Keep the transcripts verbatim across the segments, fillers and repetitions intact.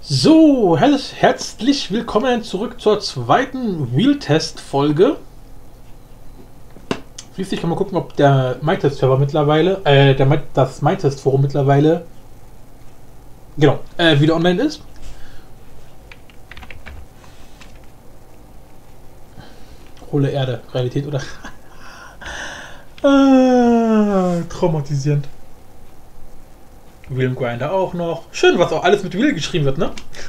So, her herzlich willkommen zurück zur zweiten Wheel-Test-Folge. Schließlich kann man gucken, ob der MyTest-Server mittlerweile, äh, der My das MyTest-Forum mittlerweile, genau, äh, wieder online ist. Hohle Erde, Realität oder? ah, traumatisierend. Wheel Grinder auch noch. Schön, was auch alles mit Wheel geschrieben wird, ne?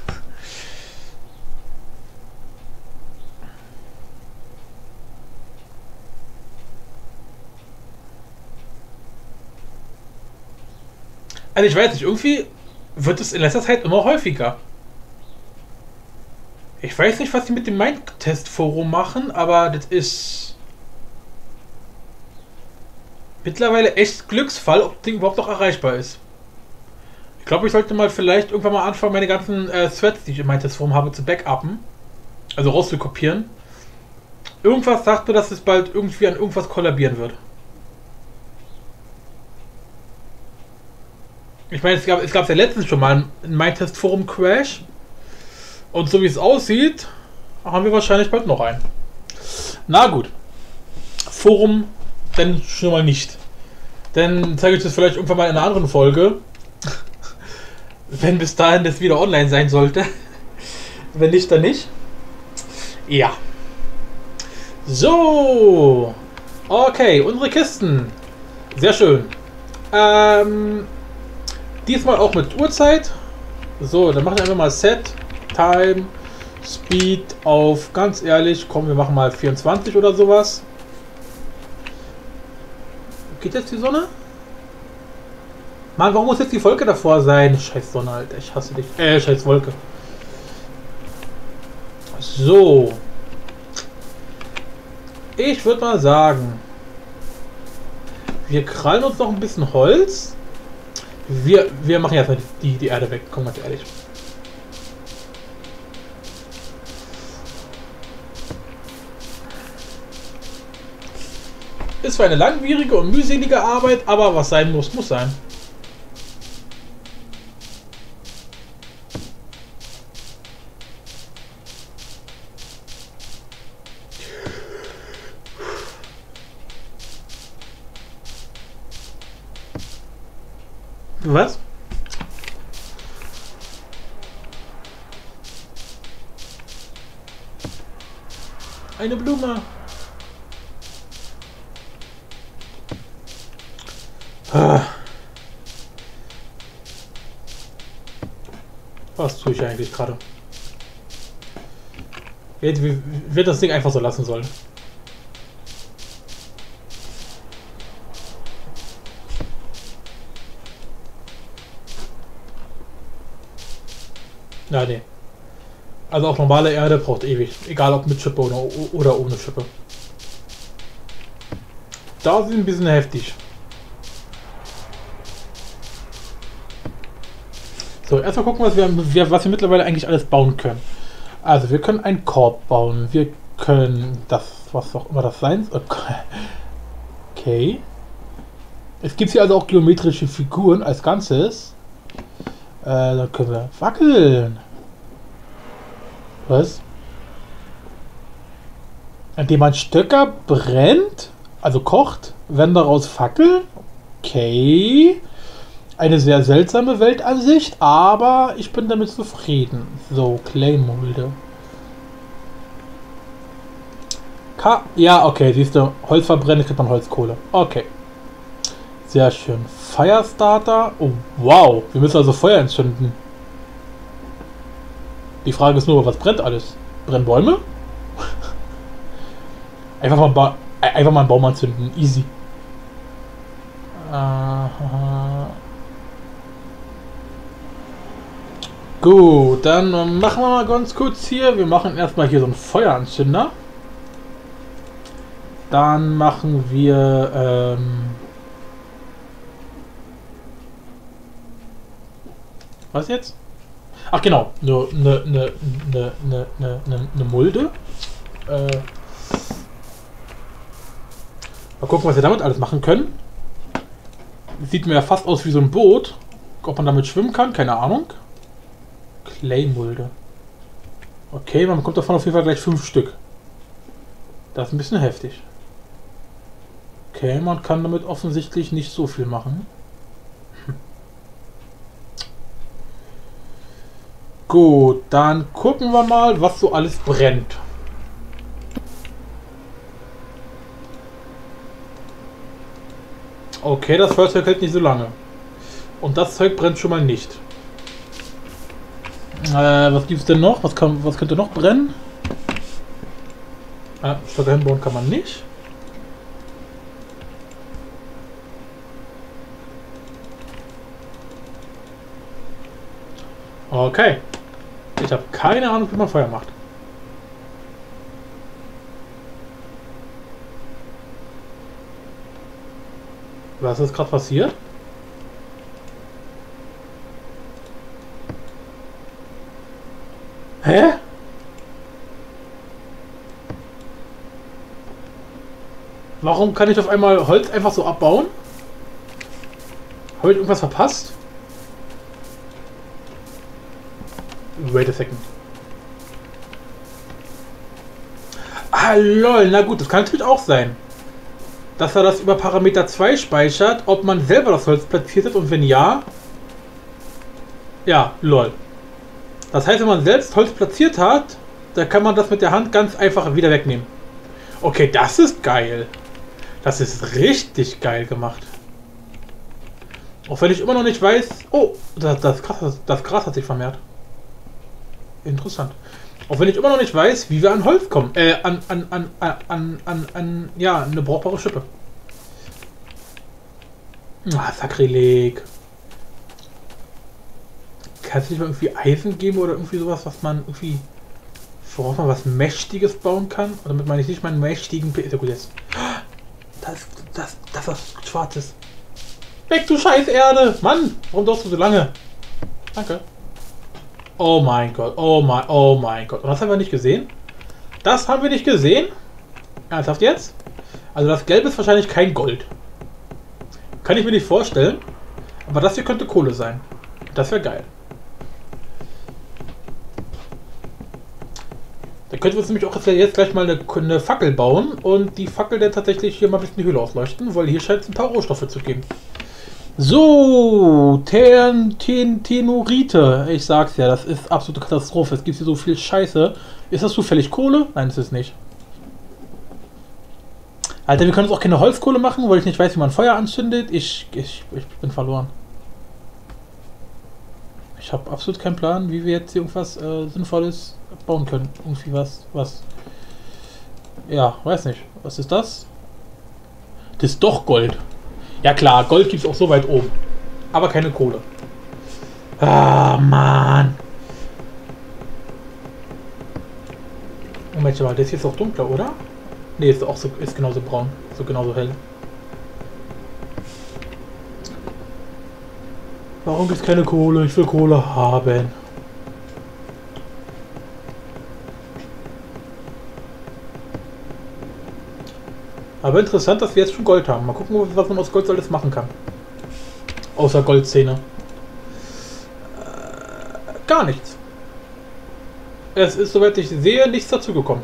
Also ich weiß nicht, irgendwie wird es in letzter Zeit immer häufiger. Ich weiß nicht, was sie mit dem MyTest-Forum machen, aber das ist mittlerweile echt Glücksfall, ob das Ding überhaupt noch erreichbar ist. Ich glaube, ich sollte mal vielleicht irgendwann mal anfangen, meine ganzen äh, Threads, die ich in MyTest-Forum habe, zu backuppen. Also rauszukopieren. Irgendwas sagt mir, dass es bald irgendwie an irgendwas kollabieren wird. Ich meine, es gab es gab ja letztens schon mal einen MyTest-Forum-Crash. Und so wie es aussieht, haben wir wahrscheinlich bald noch einen. Na gut. Forum dann schon mal nicht. Dann zeige ich das vielleicht irgendwann mal in einer anderen Folge. Wenn bis dahin das wieder online sein sollte. Wenn nicht, dann nicht. Ja. So. Okay, unsere Kisten. Sehr schön. Ähm, diesmal auch mit Uhrzeit. So, dann machen wir einfach mal Set, Time, Speed auf, ganz ehrlich, komm, wir machen mal vierundzwanzig oder sowas. Geht jetzt die Sonne? Mann, warum muss jetzt die Wolke davor sein? Scheiß Sonne, Alter, ich hasse dich. Äh, scheiß Wolke. So. Ich würde mal sagen, wir krallen uns noch ein bisschen Holz. Wir, wir machen jetzt mal die, die Erde weg, komm, ganz ehrlich. Ist zwar eine langwierige und mühselige Arbeit, aber was sein muss, muss sein. Was? Eine Blume. Ah. Was tue ich eigentlich gerade? Wir wird das Ding einfach so lassen sollen. Ja, nee. Also auch normale Erde braucht ewig. Egal ob mit Schippe oder, oder ohne Schippe. Da sind ein bisschen heftig. So, erstmal gucken, was wir, was wir mittlerweile eigentlich alles bauen können. Also, wir können einen Korb bauen. Wir können das, was auch immer das sein soll. Okay. Es gibt hier also auch geometrische Figuren als Ganzes. Äh, dann können wir wackeln. Was? Indem man Stöcker brennt, also kocht, werden daraus Fackeln. Okay. Eine sehr seltsame Weltansicht, aber ich bin damit zufrieden. So, Clay-Mulde. Ka ja, okay, siehst du, Holz verbrennen, kriegt man Holzkohle. Okay. Sehr schön. Firestarter. Oh, wow. Wir müssen also Feuer entzünden. Die Frage ist nur, was brennt alles? Brennen Bäume? Einfach mal, ba einfach mal einen Baum anzünden. Easy. Aha. Gut, dann machen wir mal ganz kurz hier. Wir machen erstmal hier so einen Feueranzünder. Dann machen wir... Ähm Was jetzt? Ach genau, eine ne, ne, ne, ne, ne, ne, ne Mulde. Äh, mal gucken, was wir damit alles machen können. Sieht mir ja fast aus wie so ein Boot. Ob man damit schwimmen kann, keine Ahnung. Claymulde. Okay, man bekommt davon auf jeden Fall gleich fünf Stück. Das ist ein bisschen heftig. Okay, man kann damit offensichtlich nicht so viel machen. Hm. Gut, dann gucken wir mal, was so alles brennt. Okay, das Feuerzeug hält nicht so lange. Und das Zeug brennt schon mal nicht. Äh, was gibt es denn noch? Was, kann, was könnte noch brennen? Äh, Stöcke hinbauen kann man nicht. Okay. Ich habe keine Ahnung, wie man Feuer macht. Was ist gerade passiert? Hä? Warum kann ich auf einmal Holz einfach so abbauen? Habe ich irgendwas verpasst? Wait a second. Ah, lol. Na gut, das kann natürlich auch sein. Dass er das über Parameter zwei speichert, ob man selber das Holz platziert hat und wenn ja... Ja, lol. Das heißt, wenn man selbst Holz platziert hat, dann kann man das mit der Hand ganz einfach wieder wegnehmen. Okay, das ist geil. Das ist richtig geil gemacht. Auch wenn ich immer noch nicht weiß... Oh, das, das, Gras, das Gras hat sich vermehrt. Interessant. Auch wenn ich immer noch nicht weiß, wie wir an Holz kommen. Äh, an, an, an, an, an, an, ja, eine brauchbare Schippe. Ah, Sakrileg. Kann es nicht mal irgendwie Eisen geben oder irgendwie sowas, was man irgendwie, worauf man was Mächtiges bauen kann? Und damit meine ich nicht meinen mächtigen P. Ist ja gut jetzt. Das, das, das ist was Schwarzes. Weg, du scheiß Erde! Mann, warum dauerst du so lange? Danke. Oh mein Gott, oh mein, oh mein Gott. Und das haben wir nicht gesehen? Das haben wir nicht gesehen? Ernsthaft jetzt? Also das Gelbe ist wahrscheinlich kein Gold. Kann ich mir nicht vorstellen. Aber das hier könnte Kohle sein. Das wäre geil. Da könnten wir uns nämlich auch jetzt gleich mal eine, eine Fackel bauen und die Fackel dann tatsächlich hier mal ein bisschen die Höhle ausleuchten, weil hier scheint es ein paar Rohstoffe zu geben. So, Ten, Ten, Tenorite. Ich sag's ja, das ist absolute Katastrophe. Es gibt hier so viel Scheiße. Ist das zufällig Kohle? Nein, das ist nicht. Alter, wir können uns auch keine Holzkohle machen, weil ich nicht weiß, wie man Feuer anzündet. Ich, ich, ich bin verloren. Ich habe absolut keinen Plan, wie wir jetzt hier irgendwas äh, Sinnvolles bauen können. Irgendwie was, was... Ja, weiß nicht. Was ist das? Das ist doch Gold. Ja klar, Gold gibt es auch so weit oben. Aber keine Kohle. Ah, Mann. Moment mal, das hier ist auch dunkler, oder? Ne, ist auch so, ist genauso braun. So genauso hell. Warum gibt es keine Kohle? Ich will Kohle haben. Aber interessant, dass wir jetzt schon Gold haben. Mal gucken, was man aus Gold alles machen kann. Außer Goldzähne. Äh, gar nichts. Es ist, soweit ich sehe, nichts dazugekommen.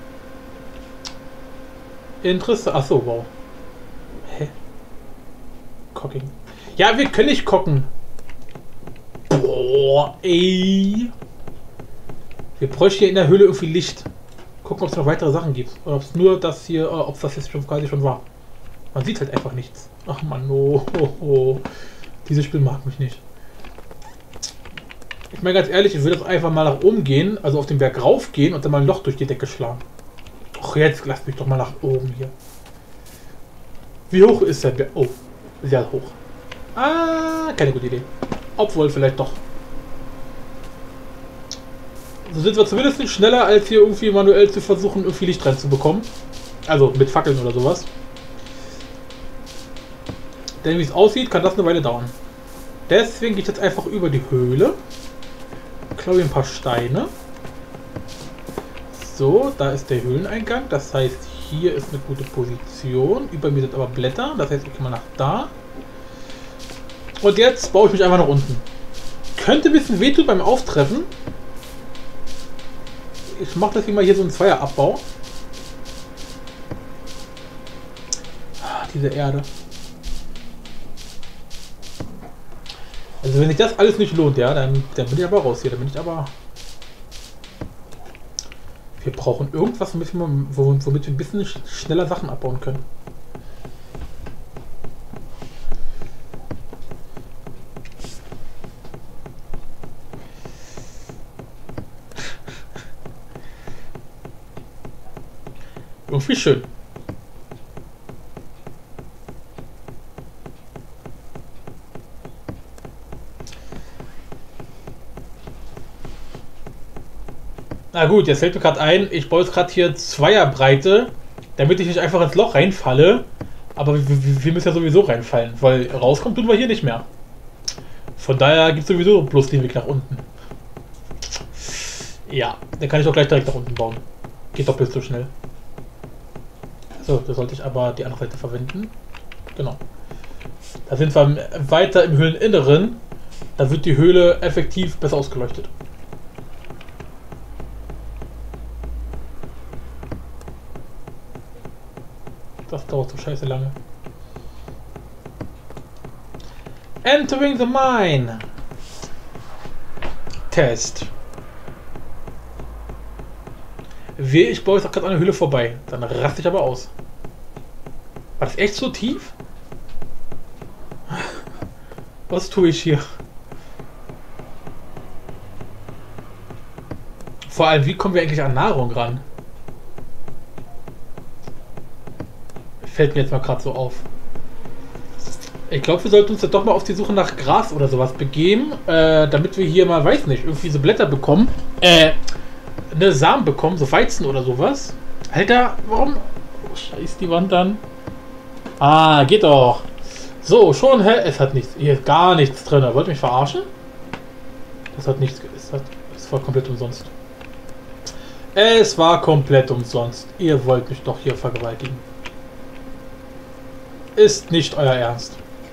Interessant. Achso, wow. Hä? Cocking. Ja, wir können nicht kochen. Boah, ey. Wir bräuchten hier in der Höhle irgendwie Licht. Gucken, ob es noch weitere Sachen gibt. Oder ob es nur das hier, ob es das jetzt schon quasi schon war. Man sieht halt einfach nichts. Ach man, oh, oh, oh. Dieses Spiel mag mich nicht. Ich meine ganz ehrlich, ich würde jetzt einfach mal nach oben gehen, also auf den Berg rauf gehen und dann mal ein Loch durch die Decke schlagen. Ach, jetzt lasst mich doch mal nach oben hier. Wie hoch ist der Berg? Oh, sehr hoch. Ah, keine gute Idee. Obwohl, vielleicht doch. So sind wir zumindest nicht schneller, als hier irgendwie manuell zu versuchen, irgendwie Licht reinzubekommen. Also mit Fackeln oder sowas. Denn wie es aussieht, kann das eine Weile dauern. Deswegen gehe ich jetzt einfach über die Höhle. Klaue ein paar Steine. So, da ist der Höhleneingang. Das heißt, hier ist eine gute Position. Über mir sind aber Blätter. Das heißt, ich gehe mal nach da. Und jetzt baue ich mich einfach nach unten. könnte ein bisschen wehtun beim Auftreffen. Ich mache deswegen mal hier so einen Zweierabbau. Ah, diese Erde. Also wenn sich das alles nicht lohnt, ja, dann, dann bin ich aber raus hier. Dann bin ich aber... Wir brauchen irgendwas, womit wir, womit wir ein bisschen schneller Sachen abbauen können. Irgendwie schön. Na gut, jetzt fällt mir gerade ein, ich baue jetzt gerade hier Zweierbreite, damit ich nicht einfach ins Loch reinfalle. Aber wir, wir müssen ja sowieso reinfallen, weil rauskommt tun wir hier nicht mehr. Von daher gibt es sowieso bloß den Weg nach unten. Ja, dann kann ich auch gleich direkt nach unten bauen. Geht doppelt so schnell. So, da sollte ich aber die andere Seite verwenden. Genau. Da sind wir weiter im Höhleninneren. Da wird die Höhle effektiv besser ausgeleuchtet. Das dauert so scheiße lange. Entering the mine. Test. Wehe, ich baue jetzt auch gerade an der Höhle vorbei. Dann raste ich aber aus. War das echt so tief? Was tue ich hier? Vor allem, wie kommen wir eigentlich an Nahrung ran? Fällt mir jetzt mal gerade so auf. Ich glaube, wir sollten uns ja doch mal auf die Suche nach Gras oder sowas begeben, äh, damit wir hier mal, weiß nicht, irgendwie so Blätter bekommen. Äh, eine Samen bekommen, so Weizen oder sowas. Alter, warum? Oh, scheiß die Wand dann. Ah, geht doch. So, schon, hä? Es hat nichts. Hier ist gar nichts drin. Wollt ihr mich verarschen? Das hat nichts. Es, hat, es war komplett umsonst. Es war komplett umsonst. Ihr wollt mich doch hier vergewaltigen. Ist nicht euer Ernst.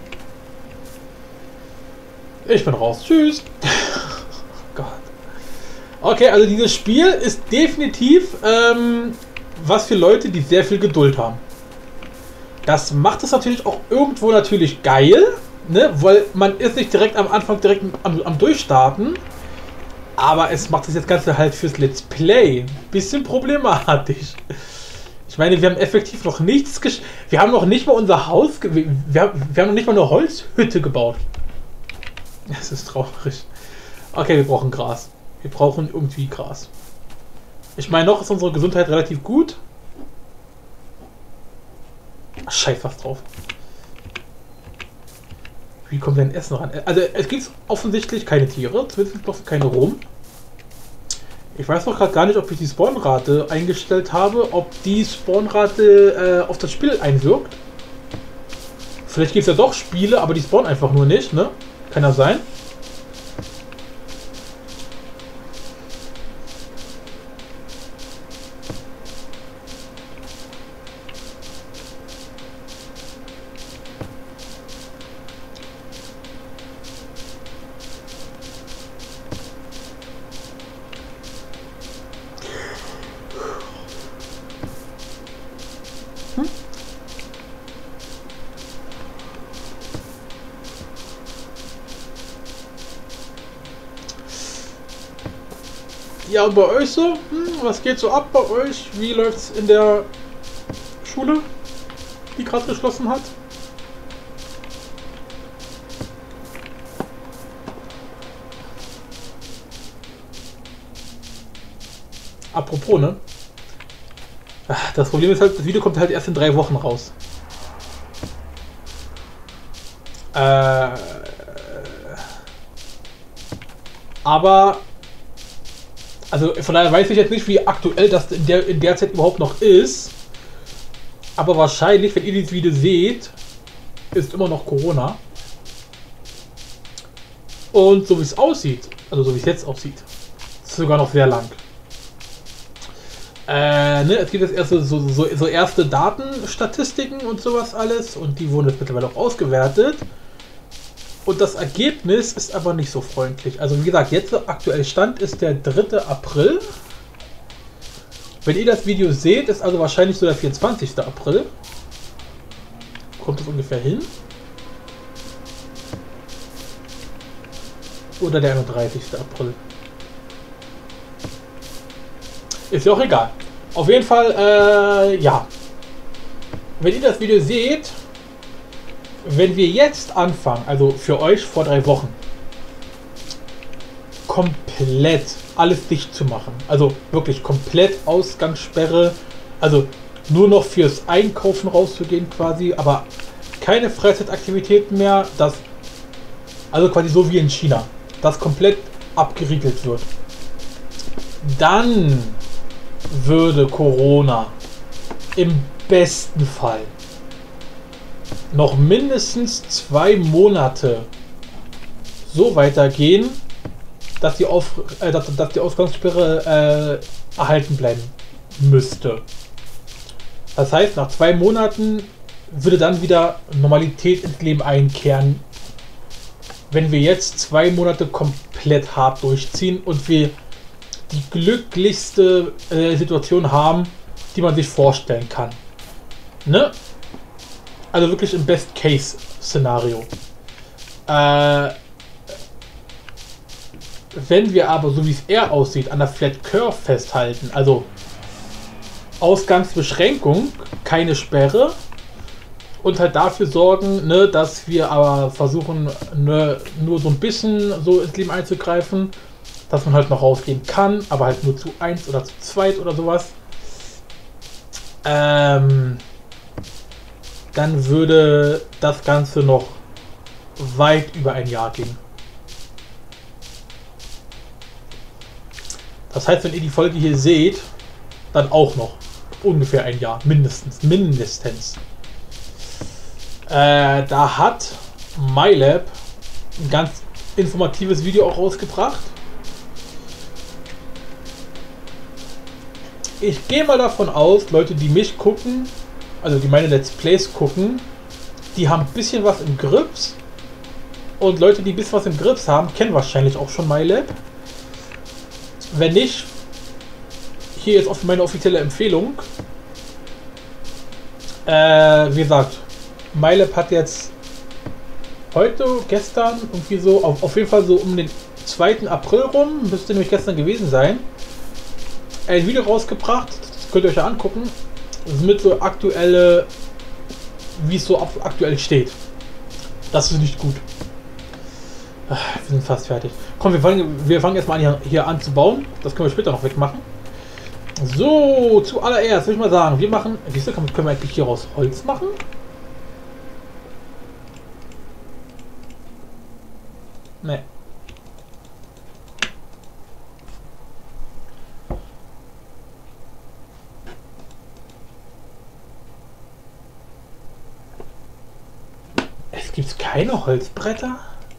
Ich bin raus. Tschüss. Gott. Okay, also dieses Spiel ist definitiv ähm, was für Leute, die sehr viel Geduld haben. Das macht es natürlich auch irgendwo natürlich geil, ne? Weil man ist nicht direkt am Anfang direkt am, am Durchstarten. Aber es macht das Ganze halt fürs Let's Play ein bisschen problematisch. Ich meine, wir haben effektiv noch nichts gesch... Wir haben noch nicht mal unser Haus... Ge wir, haben, wir haben noch nicht mal eine Holzhütte gebaut. Das ist traurig. Okay, wir brauchen Gras. Wir brauchen irgendwie Gras. Ich meine, noch ist unsere Gesundheit relativ gut. Ach, scheiß was drauf. Wie kommen wir an Essen ran? Also, es gibt offensichtlich keine Tiere. Zumindest noch keine rum. Ich weiß noch gerade gar nicht, ob ich die Spawnrate eingestellt habe, ob die Spawnrate äh, auf das Spiel einwirkt. Vielleicht gibt es ja doch Spiele, aber die spawnen einfach nur nicht, ne? Kann ja sein. Hm? Ja, und bei euch so? Hm, was geht so ab bei euch? Wie läuft's in der Schule, die gerade geschlossen hat? Apropos, ne? Das Problem ist halt, das Video kommt halt erst in drei Wochen raus. Äh, aber, also von daher weiß ich jetzt nicht, wie aktuell das in der, in der Zeit überhaupt noch ist. Aber wahrscheinlich, wenn ihr dieses Video seht, ist immer noch Corona. Und so wie es aussieht, also so wie es jetzt aussieht, ist es sogar noch sehr lang. Äh, ne, es gibt jetzt erst so, so, so erste Datenstatistiken und sowas alles und die wurden jetzt mittlerweile auch ausgewertet. Und das Ergebnis ist aber nicht so freundlich. Also wie gesagt, jetzt aktuell Stand ist der dritte April. Wenn ihr das Video seht, ist also wahrscheinlich so der vierundzwanzigste April. Kommt das ungefähr hin? Oder der einunddreißigste April. Ist ja auch egal. Auf jeden Fall, äh, ja. Wenn ihr das Video seht, wenn wir jetzt anfangen, also für euch vor drei Wochen, komplett alles dicht zu machen, also wirklich komplett Ausgangssperre, also nur noch fürs Einkaufen rauszugehen quasi, aber keine Freizeitaktivitäten mehr, das, also quasi so wie in China, das komplett abgeriegelt wird, dann würde Corona im besten Fall noch mindestens zwei Monate so weitergehen, dass die, Auf, äh, dass, dass die Ausgangssperre äh, erhalten bleiben müsste. Das heißt, nach zwei Monaten würde dann wieder Normalität ins Leben einkehren, wenn wir jetzt zwei Monate komplett hart durchziehen und wir die glücklichste äh, Situation haben, die man sich vorstellen kann. Ne? Also wirklich im Best-Case-Szenario. Äh, wenn wir aber, so wie es eher aussieht, an der Flat Curve festhalten, also Ausgangsbeschränkung, keine Sperre, und halt dafür sorgen, ne, dass wir aber versuchen, ne, nur so ein bisschen so ins Leben einzugreifen, dass man halt noch rausgehen kann, aber halt nur zu eins oder zu zweit oder sowas. Ähm, dann würde das Ganze noch weit über ein Jahr gehen. Das heißt, wenn ihr die Folge hier seht, dann auch noch ungefähr ein Jahr, mindestens, mindestens. Äh, da hat MyLab ein ganz informatives Video auch rausgebracht. Ich gehe mal davon aus, Leute, die mich gucken, also die meine Let's Plays gucken, die haben ein bisschen was im Grips. Und Leute, die ein bisschen was im Grips haben, kennen wahrscheinlich auch schon MyLab. Wenn nicht, hier jetzt auf meine offizielle Empfehlung. Äh, wie gesagt, MyLab hat jetzt heute, gestern, irgendwie so, auf, auf jeden Fall so um den zweiten April rum, müsste nämlich gestern gewesen sein, ein Video rausgebracht, das könnt ihr euch ja angucken, mit so aktuelle, wie es so aktuell steht. Das ist nicht gut. Wir sind fast fertig. Komm, wir fangen, wir fangen jetzt mal an, hier an zu bauen. Das können wir später noch wegmachen. So, zuallererst würde ich mal sagen, wir machen, wieso können wir eigentlich hier aus Holz machen? Ne. Es gibt keine Holzbretter?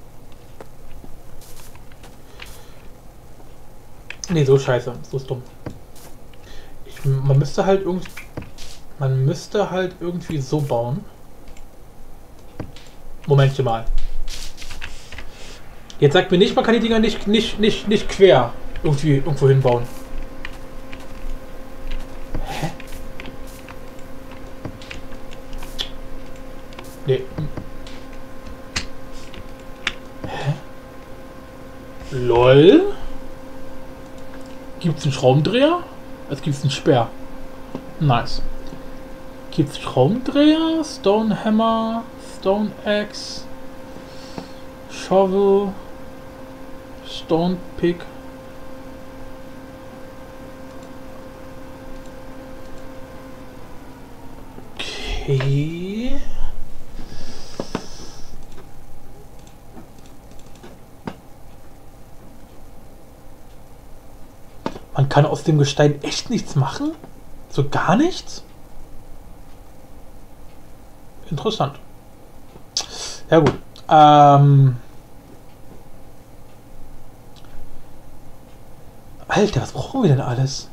Ne, so scheiße, so ist dumm. Ich, man müsste halt irgendwie, man müsste halt irgendwie so bauen. Momentchen mal. Jetzt sagt mir nicht, man kann die Dinger nicht, nicht, nicht, nicht quer irgendwie irgendwo hinbauen. Hä? Nee. Hä? LOL? Gibt es einen Schraubendreher? Es gibt einen Speer. Nice. Gibt es Schraubendreher? Stone Hammer, Stone Axe, Shovel, Stone Pick. Okay. Man kann aus dem Gestein echt nichts machen? So gar nichts? Interessant. Ja gut. Ähm Alter, was brauchen wir denn alles?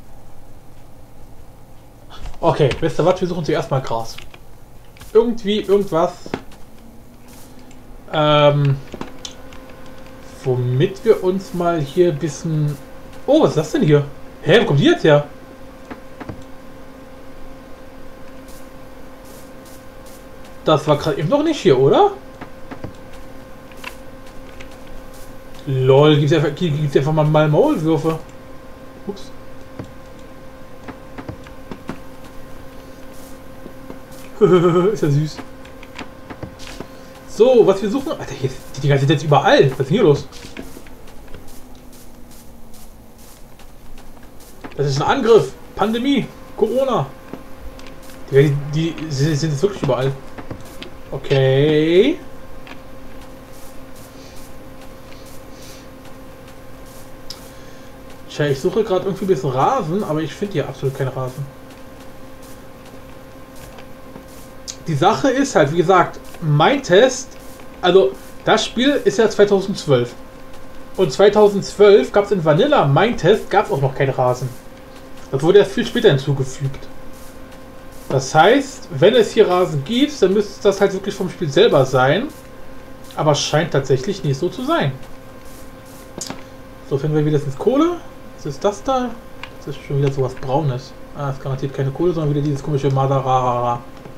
Okay, wisst ihr was? Wir suchen zuerst mal Gras. Irgendwie, irgendwas. Ähm Womit wir uns mal hier ein bisschen... Oh, was ist das denn hier? Hä, wo kommt die jetzt her? Das war gerade eben noch nicht hier, oder? Lol, gibt's einfach, gibt's einfach mal, mal Maulwürfe. Ups. Ist ja süß. So, was wir suchen... Alter, hier, die Dinger sind jetzt überall. Was ist denn hier los? Das ist ein Angriff. Pandemie. Corona. Die, die, die sind jetzt wirklich überall. Okay. Tja, ich suche gerade irgendwie ein bisschen Rasen, aber ich finde hier absolut keine Rasen. Die Sache ist halt, wie gesagt, mein Test, also das Spiel ist ja zweitausendzwölf. Und zweitausendzwölf gab es in Vanilla, mein Test, gab es auch noch keinen Rasen. Das wurde erst viel später hinzugefügt. Das heißt, wenn es hier Rasen gibt, dann müsste das halt wirklich vom Spiel selber sein. Aber scheint tatsächlich nicht so zu sein. So, finden wir wieder das Kohle. Was ist das da? Das ist schon wieder sowas Braunes. Ah, das ist garantiert keine Kohle, sondern wieder dieses komische Madarara.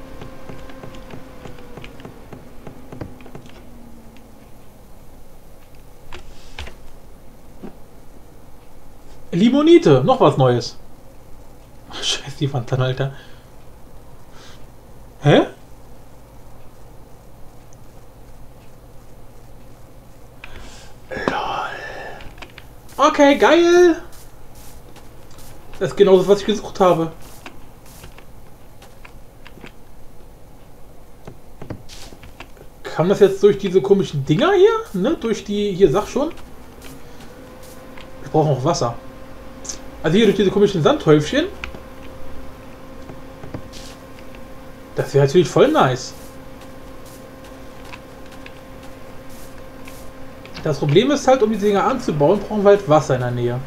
Limonite, noch was Neues. Ach, scheiße, die Wand dann, Alter. Hä? Lol. Okay, geil. Das ist genau das, was ich gesucht habe. Kam das jetzt durch diese komischen Dinger hier? Ne? Durch die, hier sag schon. Wir brauchen auch Wasser. Also hier durch diese komischen Sandhäufchen. Das wäre natürlich voll nice. Das Problem ist halt, um die Dinger anzubauen, brauchen wir halt Wasser in der Nähe.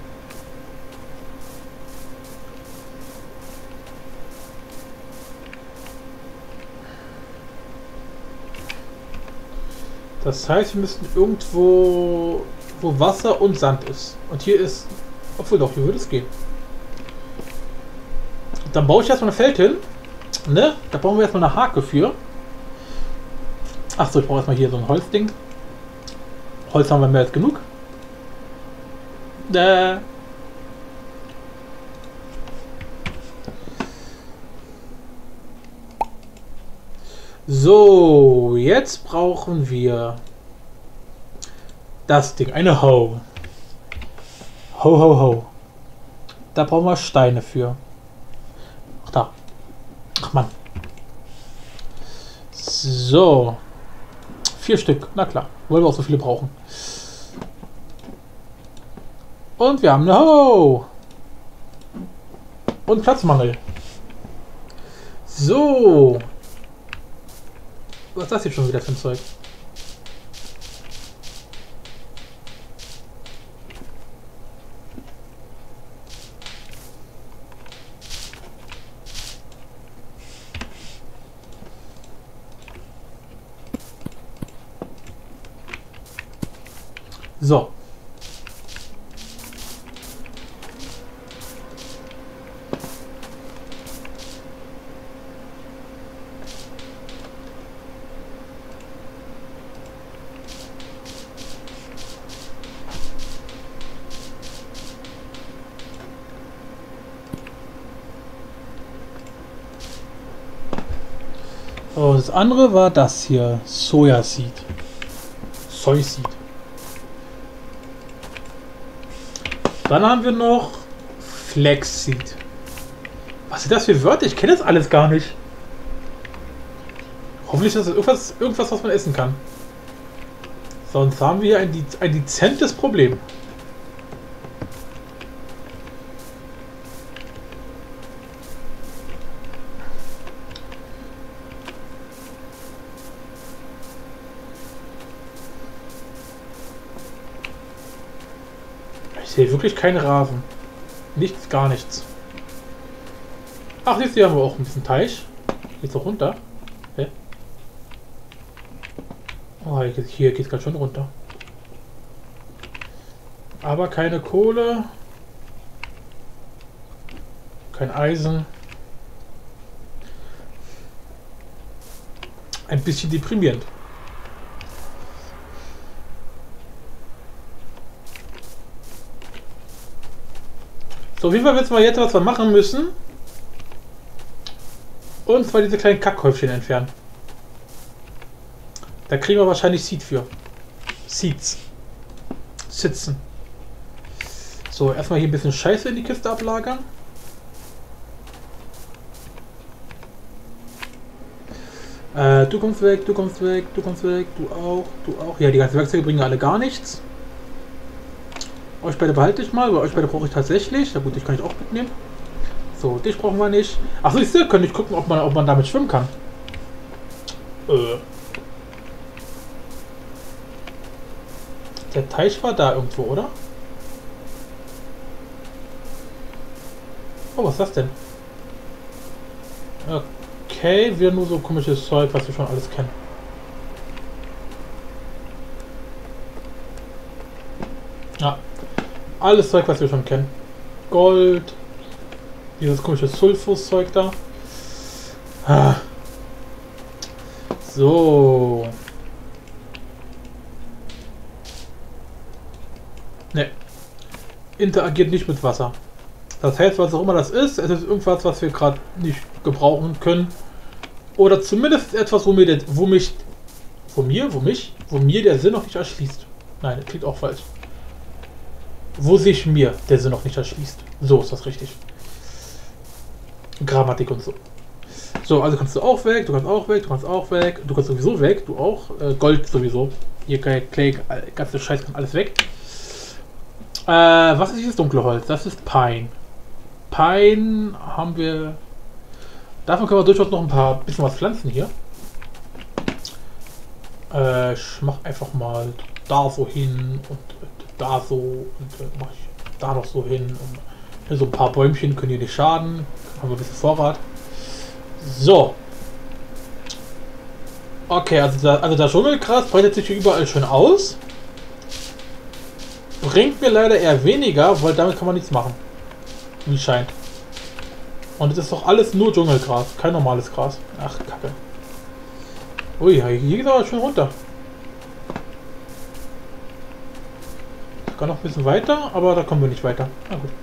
Das heißt, wir müssen irgendwo, wo Wasser und Sand ist. Und hier ist, obwohl doch, hier würde es gehen. Dann baue ich erstmal ein Feld hin. Ne? Da brauchen wir erstmal eine Hake für. Achso, ich brauche erstmal hier so ein Holzding. Holz haben wir mehr als genug. Äh. So, jetzt brauchen wir das Ding, eine Hoe. Ho, ho, ho. Da brauchen wir Steine für. Ach, da. Ach, Mann. So. Vier Stück, na klar. Wollen wir auch so viele brauchen. Und wir haben eine Hoe. Und Platzmangel. So. Was ist das jetzt schon wieder für ein Zeug? So. So, das andere war das hier. Sojaseed. Soyseed. Dann haben wir noch Flaxseed. Was sind das für Wörter? Ich kenne das alles gar nicht. Hoffentlich ist das irgendwas, irgendwas, was man essen kann. Sonst haben wir ein, ein dezentes Problem. Ich sehe wirklich keine Rasen. Nichts, gar nichts. Ach, jetzt hier haben wir auch ein bisschen Teich. Geht's auch runter? Hä? Oh, hier geht es gerade schon runter. Aber keine Kohle. Kein Eisen. Ein bisschen deprimierend. So, auf jeden Fall wissen wir jetzt, was wir machen müssen. Und zwar diese kleinen Kackhäufchen entfernen. Da kriegen wir wahrscheinlich Seed für. Seeds. Sitzen. So, erstmal hier ein bisschen Scheiße in die Kiste ablagern. Äh, du kommst weg, du kommst weg, du kommst weg, du auch, du auch. Ja, die ganzen Werkzeuge bringen alle gar nichts. Euch beide behalte ich mal, weil euch beide brauche ich tatsächlich. Na gut, dich kann ich auch mitnehmen. So, dich brauchen wir nicht. Achso, ich sehe, könnte ich gucken, ob man, ob man damit schwimmen kann. Äh. Der Teich war da irgendwo, oder? Oh, was ist das denn? Okay, wir nur so komisches Zeug, was wir schon alles kennen. Ja, alles Zeug, was wir schon kennen. Gold, dieses komische Sulfus-Zeug da. Ah. So. Ne. Interagiert nicht mit Wasser. Das heißt, was auch immer das ist, es ist irgendwas, was wir gerade nicht gebrauchen können. Oder zumindest etwas, wo mir der, wo mich, wo mir, wo mich, wo mir der Sinn noch nicht erschließt. Nein, das klingt auch falsch. Wo sich mir der Sinn noch nicht erschließt. So ist das richtig. Grammatik und so. So, also kannst du auch weg, du kannst auch weg, du kannst auch weg, du kannst sowieso weg, du auch. Äh, Gold sowieso. Hier Clay, ganze Scheiß kann alles weg. Äh, was ist dieses dunkle Holz? Das ist Pine. Pine haben wir. Davon können wir durchaus noch ein paar bisschen was pflanzen hier. Äh, ich mach einfach mal da so hin und da so und äh, mach ich da noch so hin. Und hier so ein paar Bäumchen können hier nicht schaden. Haben wir ein bisschen Vorrat. So. Okay, also der, also der Dschungelgras breitet sich hier überall schön aus. Bringt mir leider eher weniger, weil damit kann man nichts machen. Wie scheint. Und es ist doch alles nur Dschungelgras, kein normales Gras. Ach, Kacke. Ui, hier geht aber schön runter. Ich kann noch ein bisschen weiter, aber da kommen wir nicht weiter. Na gut.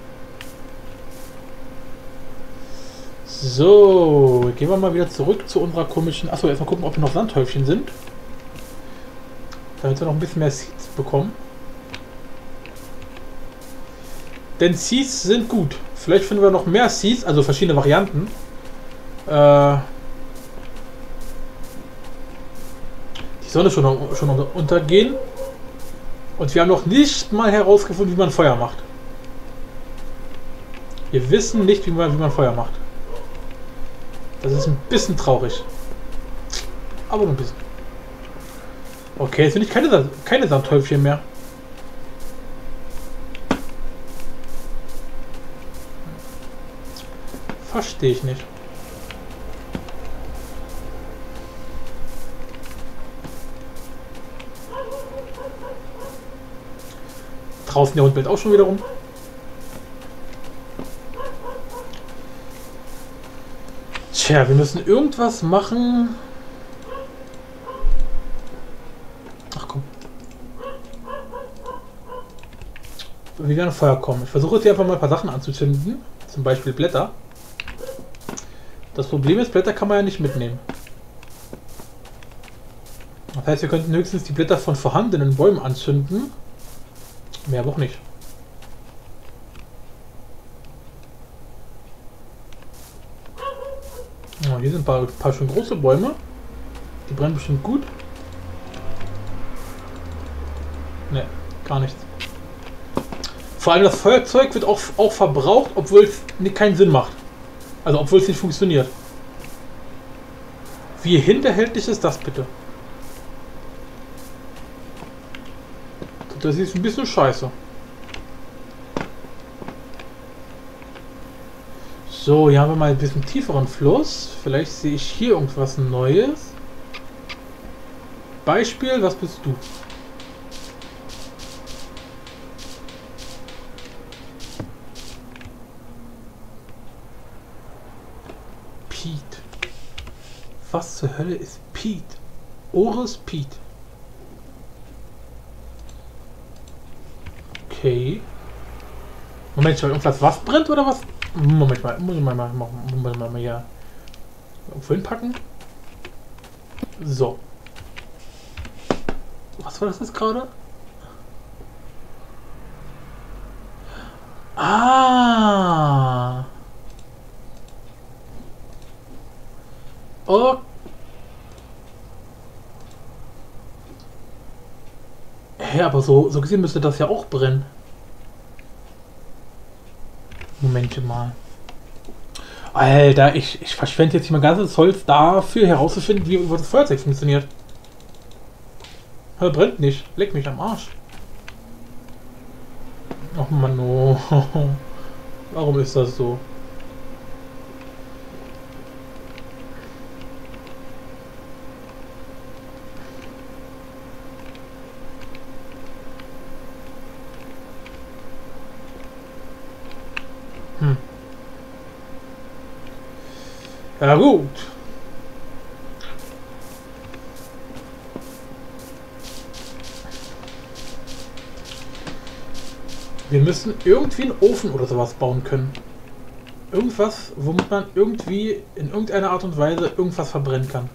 So, gehen wir mal wieder zurück zu unserer komischen... Achso, erstmal gucken, ob hier noch Sandhäufchen sind. Damit wir noch ein bisschen mehr Seeds bekommen. Denn Seeds sind gut. Vielleicht finden wir noch mehr Seeds, also verschiedene Varianten. Äh die Sonne schon, schon untergehen. Und wir haben noch nicht mal herausgefunden, wie man Feuer macht. Wir wissen nicht, wie man, wie man Feuer macht. Das ist ein bisschen traurig. Aber nur ein bisschen. Okay, jetzt finde ich keine, keine Sandhäufchen mehr. Verstehe ich nicht. Draußen der Hund bellt auch schon wieder rum. Tja, wir müssen irgendwas machen. Ach komm. Wir werden Feuer kommen. Ich versuche jetzt hier einfach mal ein paar Sachen anzuzünden. Zum Beispiel Blätter. Das Problem ist, Blätter kann man ja nicht mitnehmen. Das heißt, wir könnten höchstens die Blätter von vorhandenen Bäumen anzünden. Mehr aber auch nicht. Oh, hier sind ein paar, ein paar schon große Bäume. Die brennen bestimmt gut. Ne, gar nichts. Vor allem das Feuerzeug wird auch, auch verbraucht, obwohl es keinen Sinn macht. Also obwohl es nicht funktioniert. Wie hinterhältlich ist das bitte? Das ist ein bisschen scheiße. So, hier haben wir mal ein bisschen tieferen Fluss. Vielleicht sehe ich hier irgendwas Neues. Beispiel, was bist du? Pete. Was zur Hölle ist Pete? Oris Pete. Okay. Moment, schon irgendwas was brennt oder was? Moment mal, muss ich mal machen. Moment mal, mal hier irgendwo hinpacken. So. Was war das jetzt gerade? Ah. Oh. Hä, aber so, so gesehen müsste das ja auch brennen. Momente mal. Alter, ich, ich verschwende jetzt hier mein ganzes Holz dafür herauszufinden, wie das Feuerzeug funktioniert. Aber brennt nicht. Leck mich am Arsch. Ach Mann, oh. Warum ist das so? Hm. Ja gut. Wir müssen irgendwie einen Ofen oder sowas bauen können. Irgendwas, womit man irgendwie in irgendeiner Art und Weise irgendwas verbrennen kann.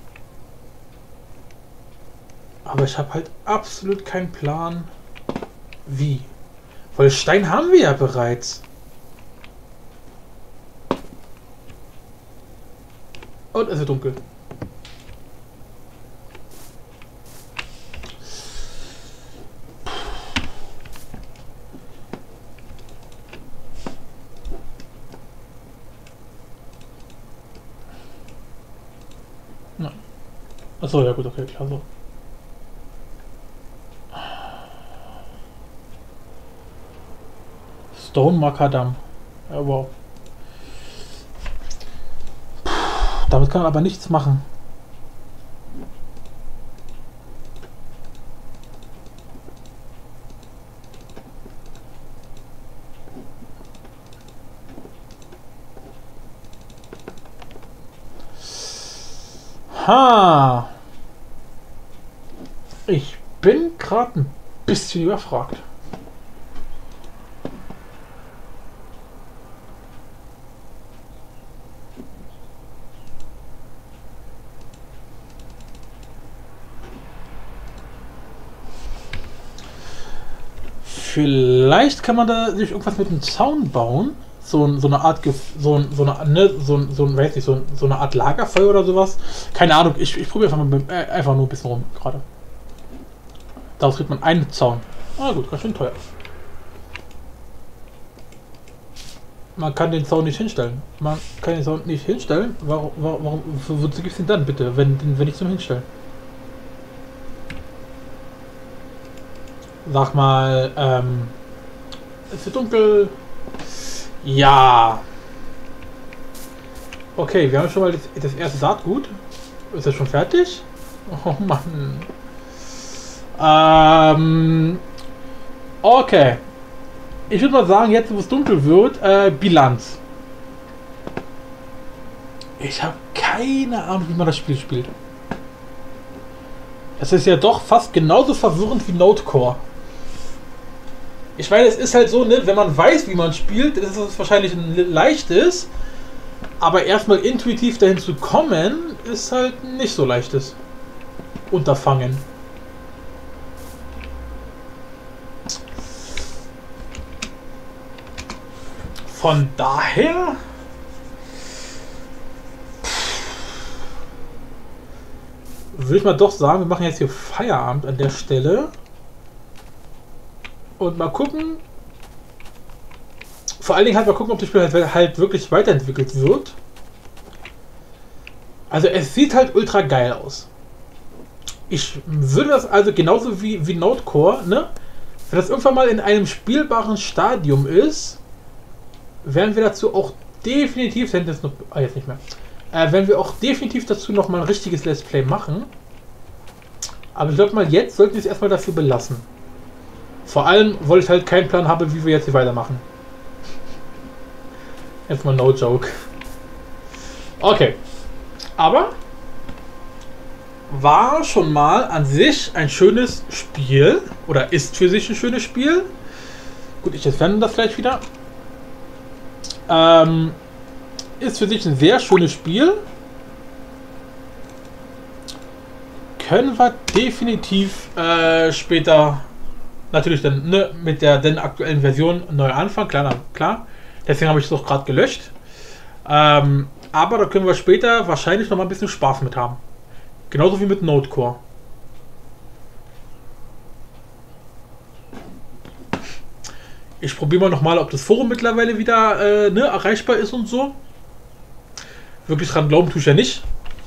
Aber ich habe halt absolut keinen Plan, wie. Weil Stein haben wir ja bereits. Und es ist dunkel. Na. Achso, ja gut, okay, klar so. Stone Macadam. Ja, wow. Damit kann man aber nichts machen. Ha! Ich bin gerade ein bisschen überfragt. Vielleicht kann man da sich irgendwas mit einem Zaun bauen. So, so eine Art, so, so eine, ne, so, so, weiß nicht, so, so eine Art Lagerfeuer oder sowas. Keine Ahnung, ich, ich probiere einfach, mal, äh, einfach nur ein bisschen rum gerade. Daraus kriegt man einen Zaun. Ah gut, ganz schön teuer. Man kann den Zaun nicht hinstellen. Man kann den Zaun nicht hinstellen. Warum, warum, wozu gibt es den dann bitte, wenn, wenn nicht zum Hinstellen? Sag mal, ähm, es wird dunkel. Ja. Okay, wir haben schon mal das, das erste Saatgut. Ist das schon fertig? Oh Mann. Ähm, okay. Ich würde mal sagen, jetzt wo es dunkel wird, äh, Bilanz. Ich habe keine Ahnung, wie man das Spiel spielt. Es ist ja doch fast genauso verwirrend wie Notecore. Ich meine, es ist halt so, ne, wenn man weiß, wie man spielt, ist es wahrscheinlich ein leichtes, aber erstmal intuitiv dahin zu kommen, ist halt nicht so leichtes Unterfangen. Von daher würde ich mal doch sagen, wir machen jetzt hier Feierabend an der Stelle. Und mal gucken. Vor allen Dingen halt mal gucken, ob das Spiel halt, halt wirklich weiterentwickelt wird. Also es sieht halt ultra geil aus. Ich würde das also genauso wie, wie Notecore, ne? Wenn das irgendwann mal in einem spielbaren Stadium ist, werden wir dazu auch definitiv, jetzt, noch, ah, jetzt nicht mehr, äh, werden wir auch definitiv dazu noch mal ein richtiges Let's Play machen. Aber ich glaube mal, jetzt sollten wir es erstmal dafür belassen. Vor allem, weil ich halt keinen Plan habe, wie wir jetzt hier weitermachen. Jetzt mal no joke. Okay. Aber war schon mal an sich ein schönes Spiel. Oder ist für sich ein schönes Spiel. Gut, ich entferne das gleich wieder. Ähm, ist für sich ein sehr schönes Spiel. Können wir definitiv äh, später natürlich dann ne, mit der denn aktuellen Version neu anfangen. Klar, klar. Deswegen habe ich es auch gerade gelöscht. Ähm, aber da können wir später wahrscheinlich noch mal ein bisschen Spaß mit haben. Genauso wie mit Nodecore. Ich probiere mal nochmal, ob das Forum mittlerweile wieder äh, ne, erreichbar ist und so. Wirklich dran glauben tue ich ja nicht.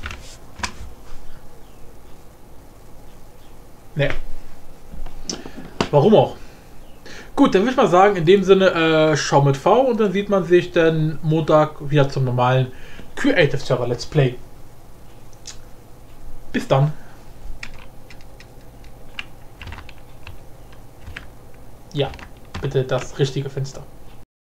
Ne. Warum auch? Gut, dann würde ich mal sagen, in dem Sinne, äh, schau mit V und dann sieht man sich dann Montag wieder zum normalen Creative Server Let's Play. Bis dann. Ja, bitte das richtige Fenster.